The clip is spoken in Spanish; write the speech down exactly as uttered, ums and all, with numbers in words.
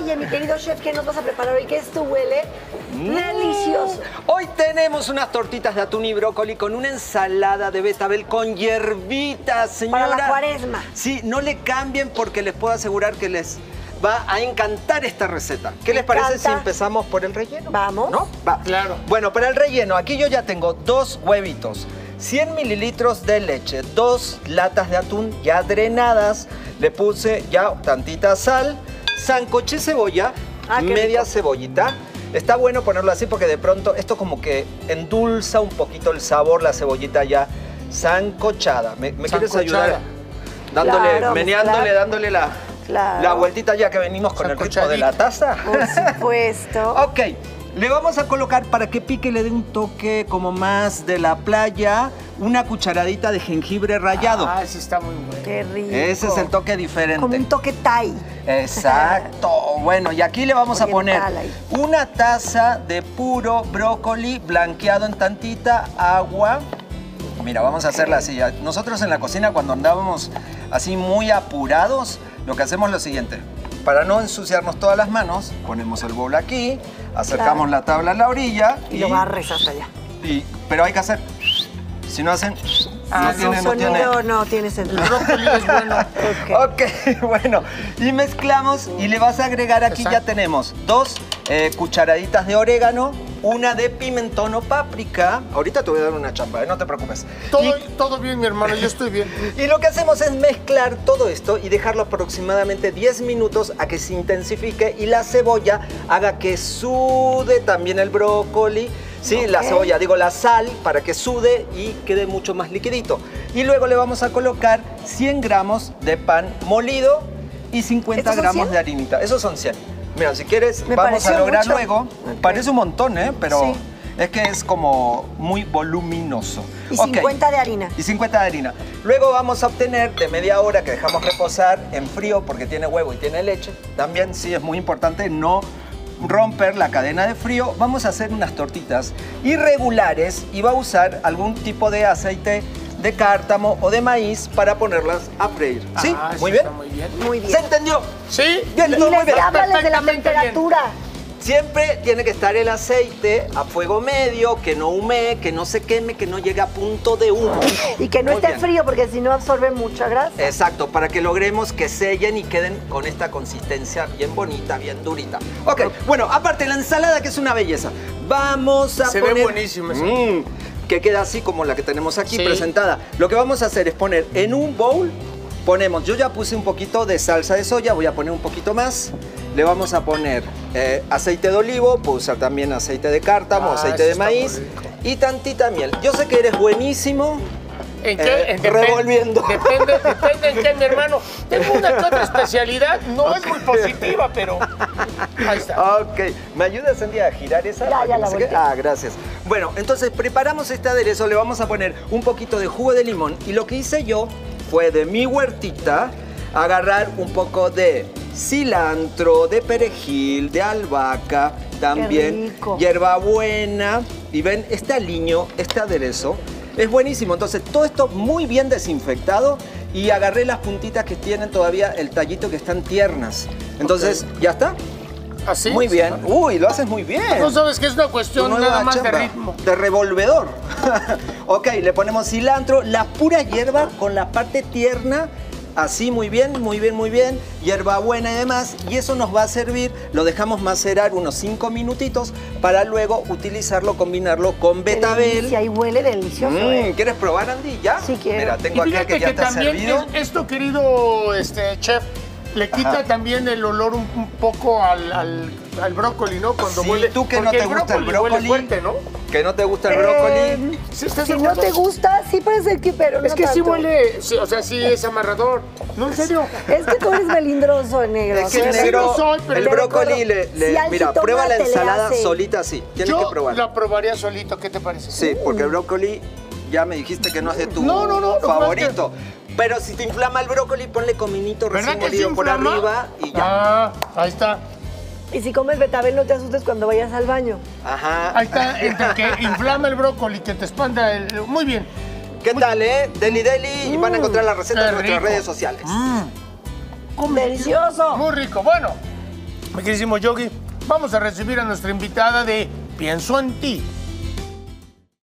Oye, mi querido chef, ¿qué nos vas a preparar hoy? Que esto huele mm. delicioso. Hoy tenemos unas tortitas de atún y brócoli con una ensalada de betabel con hierbitas, señora. Para la cuaresma. Sí, no le cambien porque les puedo asegurar que les va a encantar esta receta. ¿Qué Me les parece encanta. si empezamos por el relleno? Vamos. ¿No? Va. Claro. Bueno, para el relleno, aquí yo ya tengo dos huevitos, cien mililitros de leche, dos latas de atún ya drenadas, le puse ya tantita sal, sancoché cebolla, Ah, qué media rico. cebollita. Está bueno ponerlo así porque de pronto esto como que endulza un poquito el sabor, la cebollita ya sancochada. ¿Me, me quieres Sancochada. ayudar? Dándole, Claro, meneándole, claro. dándole la, Claro. la vueltita ya que venimos con el ritmo de la taza. Por supuesto. Ok, le vamos a colocar para que pique, le dé un toque como más de la playa, una cucharadita de jengibre rallado. Ah, sí está muy bueno. Qué rico. Ese es el toque diferente. Como un toque Thai. Exacto. Bueno, y aquí le vamos a poner Oriental ahí. una taza de puro brócoli blanqueado en tantita agua. Mira, vamos a hacerla así. Nosotros en la cocina, cuando andábamos así muy apurados, lo que hacemos es lo siguiente. Para no ensuciarnos todas las manos, ponemos el bowl aquí, acercamos Claro. la tabla a la orilla Y lo barres hasta allá. y- pero hay que hacer. Si no hacen, Ah, no tiene, no sonido tiene. no tiene sentido. El brócoli es bueno. Ok. Ok, bueno, y mezclamos y le vas a agregar aquí, Exacto. ya tenemos dos eh, cucharaditas de orégano, una de pimentón o páprica. Ahorita te voy a dar una chamba, ¿eh? No te preocupes. Todo, Y, todo bien, mi hermano, yo estoy bien. y lo que hacemos es mezclar todo esto y dejarlo aproximadamente diez minutos a que se intensifique y la cebolla haga que sude también el brócoli. Sí, la Ok. cebolla, digo la sal, para que sude y quede mucho más liquidito. Y luego le vamos a colocar cien gramos de pan molido y cincuenta ¿Estos son gramos cien? de harinita. Esos son cien. Mira, si quieres, Me vamos a pareció lograr mucho. luego. Ok. Parece un montón, ¿eh? Pero Sí. es que es como muy voluminoso. Y Ok. cincuenta de harina. Y cincuenta de harina. Luego vamos a obtener de media hora que dejamos reposar en frío porque tiene huevo y tiene leche. También sí es muy importante no romper la cadena de frío. Vamos a hacer unas tortitas irregulares y va a usar algún tipo de aceite de cártamo o de maíz para ponerlas a freír. ¿Sí? Ah, muy sí, bien. está muy bien. Muy bien. ¿Se entendió? ¿Sí? Bien, Y todo muy les bien. háblales de la Perfectamente bien. temperatura. Siempre tiene que estar el aceite a fuego medio, que no humee, que no se queme, que no llegue a punto de humo. Y que no Muy esté bien. frío porque si no absorbe mucha grasa. Exacto, para que logremos que sellen y queden con esta consistencia bien bonita, bien durita. Ok, bueno, aparte la ensalada que es una belleza. Vamos a Se ve poner... buenísimo esa. Mm, que queda así como la que tenemos aquí Sí. presentada. Lo que vamos a hacer es poner en un bowl, ponemos, yo ya puse un poquito de salsa de soya, voy a poner un poquito más. Le vamos a poner eh, aceite de olivo, puedo usar también aceite de cártamo, Ah, aceite eso de está muy maíz rico. y tantita miel. Yo sé que eres buenísimo. ¿En qué? Eh, En- depende- revolviendo. Depende, depende en qué, mi hermano. Tengo una que otra especialidad. No es muy positiva, pero ahí está. Ok, ¿me ayudas, Andy, a girar esa? Ya, Para ya que la no se quede- volteé. Ah, gracias. Bueno, entonces preparamos este aderezo, le vamos a poner un poquito de jugo de limón y lo que hice yo fue de mi huertita agarrar un poco de cilantro, de perejil, de albahaca, también rico. hierbabuena y ven, este aliño, este aderezo es buenísimo. Entonces todo esto muy bien desinfectado y agarré las puntitas que tienen todavía el tallito que están tiernas. Entonces, ¿ya está? ¿Así? Muy bien. Uy, lo haces muy bien. No sabes que es una Tu cuestión nueva nada más de chamba, ritmo. de revolvedor. Ok, le ponemos cilantro, la pura hierba con la parte tierna. Así, muy bien, muy bien, muy bien. Hierbabuena y demás. Y eso nos va a servir, lo dejamos macerar unos cinco minutitos para luego utilizarlo, combinarlo con Qué betabel. delicia, y huele delicioso. Mm, ¿eh? ¿Quieres probar, Andy? ¿Ya? Sí, quiero. Mira, Y tengo aquí fíjate que ya que te ha también servido. es- esto, querido este, chef, le quita Ajá. también el olor un, un poco al, al, al brócoli, ¿no? Cuando Sí, huele. tú que no porque te gusta el huele brócoli, fuerte, ¿no? que no te gusta el Eh, brócoli. ¿Sí estás Si de no acuerdo? te gusta, sí parece que, pero Es no que sí tanto. huele, sí, o sea, sí es amarrador. No, en serio. Es que tú eres melindroso, negro. Es que Sí, el sí negro, lo soy, pero el te brócoli, recuerdo, le, le- si al mira, prueba la jitomate le ensalada hace- solita así. Tienes Yo que probar. la probaría solito, ¿qué te parece? Sí, porque el brócoli ya me dijiste que no es de tu No, no, no, lo que pasa favorito. Pero si te inflama el brócoli, ponle cominito ¿Verdad recién que sí molido por inflama? arriba y ya. Ah, ahí está. Y si comes betabel, no te asustes cuando vayas al baño. Ajá. Ahí está, entre que inflama el brócoli, que te expanda el... Muy bien. ¿Qué tal, eh? Deli Deli y van a encontrar la receta qué en nuestras rico. redes sociales. Come. ¡Delicioso! Muy rico. Bueno, Mi queridísimo Yogi, vamos a recibir a nuestra invitada de Pienso en ti.